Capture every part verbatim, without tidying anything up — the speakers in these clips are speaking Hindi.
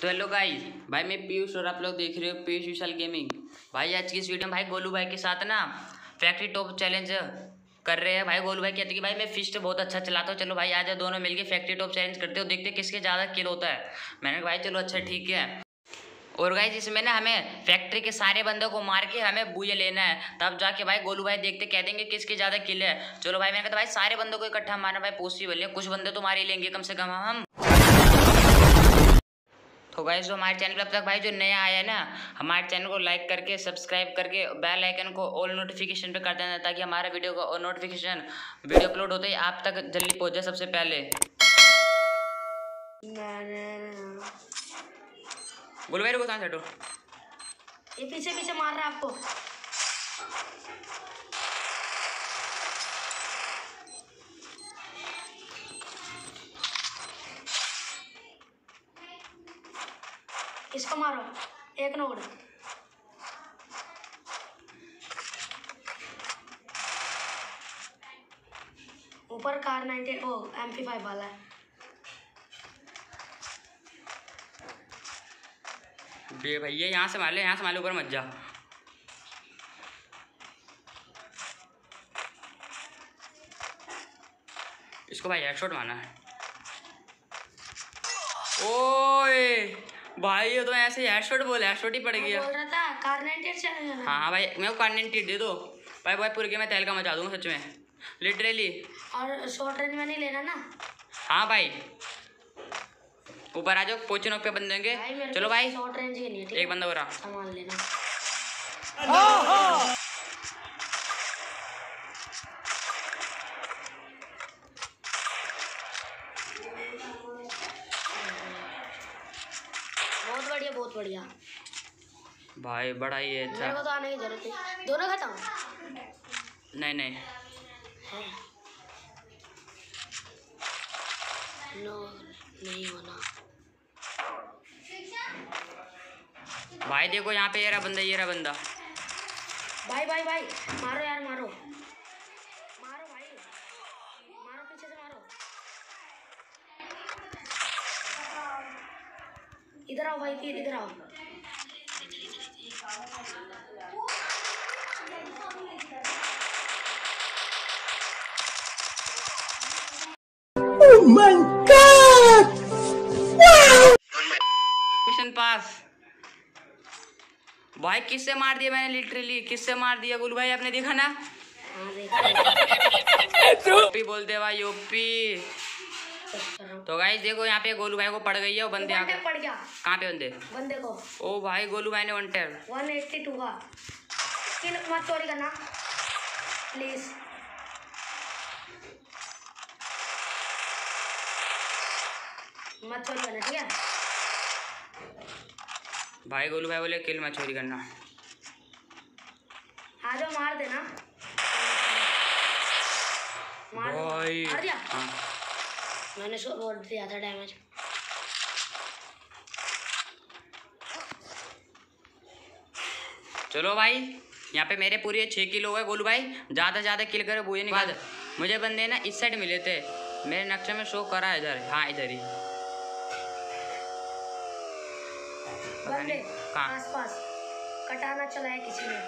तो हेलो गाइस, भाई मैं पीयूष और आप लोग देख रहे हो पीयूष विशाल गेमिंग। भाई आज की इस वीडियो में भाई गोलू भाई के साथ ना फैक्ट्री टॉप चैलेंज कर रहे हैं। भाई गोलू भाई कहते हैं कि भाई मैं फिस्ट बहुत अच्छा चलाता हूँ, चलो भाई आज दोनों मिलके फैक्ट्री टॉप चैलेंज करते हो, देखते हैं किसके ज़्यादा किल होता है। मैंने कहा भाई चलो अच्छा ठीक है। और गाइस इसमें ना हमें फैक्ट्री के सारे बंदों को मार के हमें बूये लेना है, तब जाके भाई गोलू भाई देखते कह देंगे किसकी ज़्यादा किल है। चलो भाई मैंने कहा भाई सारे बंदों को इकट्ठा मारना भाई पॉसिबल है, कुछ बंदे तो मार ही लेंगे कम से कम हम। तो गाइस जो हमारे चैनल पर अब तक भाई जो नया आया है ना, हमारे चैनल को लाइक करके सब्सक्राइब करके बेल आइकन को ऑल नोटिफिकेशन पे कर देना, ताकि हमारा वीडियो का नोटिफिकेशन वीडियो अपलोड होते ही आप तक जल्दी पहुंच जाए सबसे पहले। बोलो भाई रुको, कहाँ से हटो? ये पीछे पीछे मार रहा है आपको। इसको मारो, एक नोड। ऊपर car ninety O M P five वाला है। बे भैया यहाँ से मार ले, यहाँ से मार ले, ऊपर मत जा। इसको भाई हेडशॉट मारना है। ओए भाई ये तो ऐसे हेडशॉट बोल हेडशॉट ही पड़ गया। बोल रहा था कार नाइनटी चलेगा ना। हाँ हाँ भाई मेरे को कार नाइनटी दे दो भाई, भाई पूरे गेम में तहलका मचा दूंगा सच में, लिटरली। और शॉर्ट रेंज में नहीं लेना ना। हाँ भाई ऊपर आ जाओ, पोचनों पे बंद देंगे। चलो भाई शॉर्ट रेंज के लिए एक बंदा हो रहा, सामान लेना। बहुत बढ़िया बहुत बढ़िया भाई बड़ा ही है। अच्छा मेरे को तो आने की जरूरत है। दोनों खत्म? नहीं नहीं है नो नहीं होना। भाई देखो यहाँ पे ये रहा बंदा, ये रहा बंदा। भाई भाई भाई मारो यार, मारो मारो भाई, मारो पीछे से मारो। इधर आओ भाई, फिर इधर आओ। Oh my God! Wow! Mission pass. भाई किससे मार दिया मैंने, लिटरली किससे मार दिया गोलू भाई, आपने देखा ना? यूपी बोलते भाई यूपी। तो गाइस देखो यहाँ पे गोलू भाई को पड़ गई है वो बंदे आके। पड़ गया। कहाँ पे बंदे? बंदे को। ओ भाई गोलू भाई ने वन टेल वन एट्टी टू का। किल मत चोरी करना प्लीज। मत चोरी करना ठीक है भाई। गोलू भाई बोले किल मत चोरी करना। आ जाओ मार देना। मार भाई मार दिया। हाँ। मैंने सो बोल दिया था डैमेज। चलो भाई यहाँ पे मेरे पूरे छः किल हो गए। गोलू भाई ज़्यादा से ज़्यादा किल करे बुझे निकाल। मुझे बंदे ना इस साइड मिले थे, मेरे नक्शे में शो करा इधर। हाँ इधर ही बंदे कहाँ? आसपास कटाना चलाया किसी ने।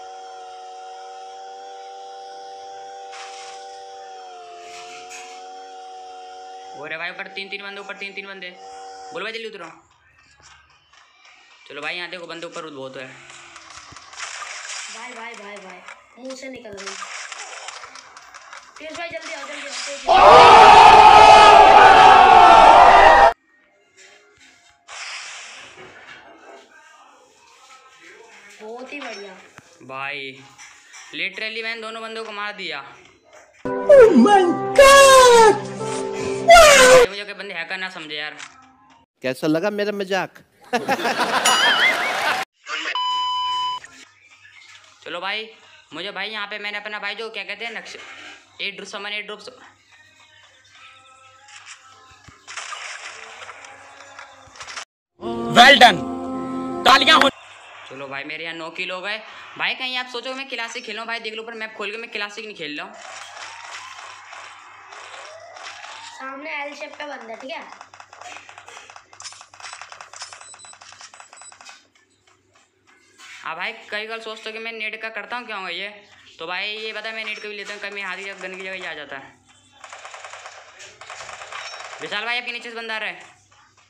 हो रहे भाई ऊपर तीन तीन बंदे, ऊपर तीन तीन बंदे। बोलो भाई जल्दी उतरो। चलो भाई यहाँ देखो बंदे ऊपर बहुत है। भाई भाई भाई भाई मुंह से निकल रही। पीयूष भाई जल्दी आओ जल्दी आओ। बहुत ही बढ़िया भाई लिटरली मैंने दोनों बंदों को मार दिया। Oh my God! Wow! मुझे के बंदे हैकर ना समझे यार। कैसा लगा मेरा मजाक? चलो भाई मुझे भाई यहाँ पे मैंने अपना भाई जो क्या कहते हैं नक्शे एट ड्रूप समन एट ड्रूप। वेल डन, तालियां हो। चलो भाई मेरे यहाँ नौ किल हो गए। भाई कहीं आप सोचो मैं क्लासिक खेल रहा हूँ, भाई देख लो पर मैप खोल के मैं क्लासिक नहीं खेल रहा हूँ। सामने एल शेप पे बंदा ठीक है। हाँ भाई कई बार सोचते हो कि मैं नेट का करता हूँ क्या होगा ये, तो भाई ये बता मैं नेट का भी लेता हूँ, कभी हाथ की गन की जगह ही आ जाता है। विशाल भाई आपके नीचे से बंदा आ रहा है।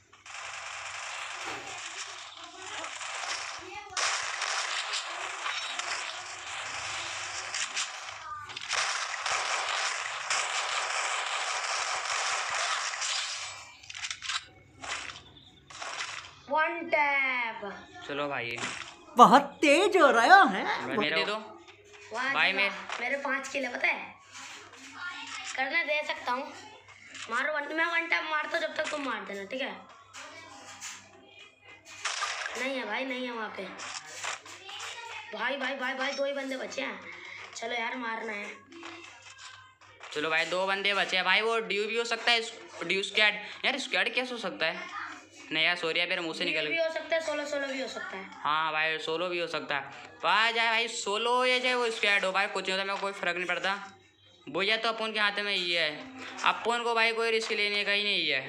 One tap. चलो भाई बहुत तेज हो रहा है। भाई मेरे दे दो वाह भाई। जी मैं वाह, मेरे पाँच किल है पता है, करने दे सकता हूँ। मारो वन, मैं वन टैप मारता हूँ, जब तक तुम मार देना, ठीक है? नहीं है भाई, नहीं है वहाँ पे। भाई भाई भाई भाई दो ही बंदे बचे हैं, चलो यार मारना है। चलो भाई दो बंदे बचे हैं भाई। वो ड्यू भी हो सकता है, ड्यू स्क्वाड। यार स्क्वाड कैसे हो सकता है? नहीं यार सॉरी यार मेरे मुँह से निकल भी गया। हो सकता है, सोलो सोलो भी हो सकता है। हाँ भाई सोलो भी हो सकता है। भाई जाए भाई सोलो या चाहे वो स्क्वाड हो भाई, कुछ नहीं होता, मेरे को कोई फर्क नहीं पड़ता। वो या तो अपन के हाथ में ये है, अपन को भाई कोई रिस्क लेने का ही नहीं है।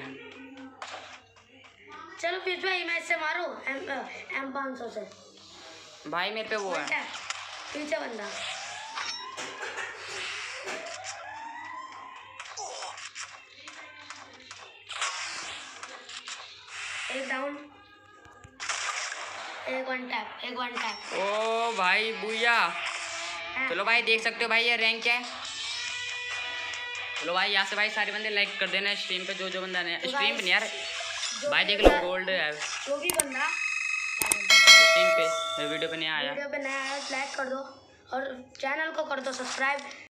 चलो फिर भाई मैं इससे मारो एम एम पाँच सौ से। भाई मेरे पे वो है। पीछे बंदा। एक डाउन, एक वन टैप, एक वन टैप। ओ भाई बुया। चलो भाई देख सकते हो भाई ये रैंक क्या है। चलो भाई यहाँ से भाई सारे बंदे लाइक कर देना स्ट्रीम पे, जो जो बंदा नहीं स्ट्रीम पे नहीं यार भाई देख लो गोल्ड है जो भी बंदा स्ट्रीम पे, वीडियो पे नहीं आया। वीडियो पे नया आया लाइक कर दो और चैनल को कर दो सब्सक्राइब।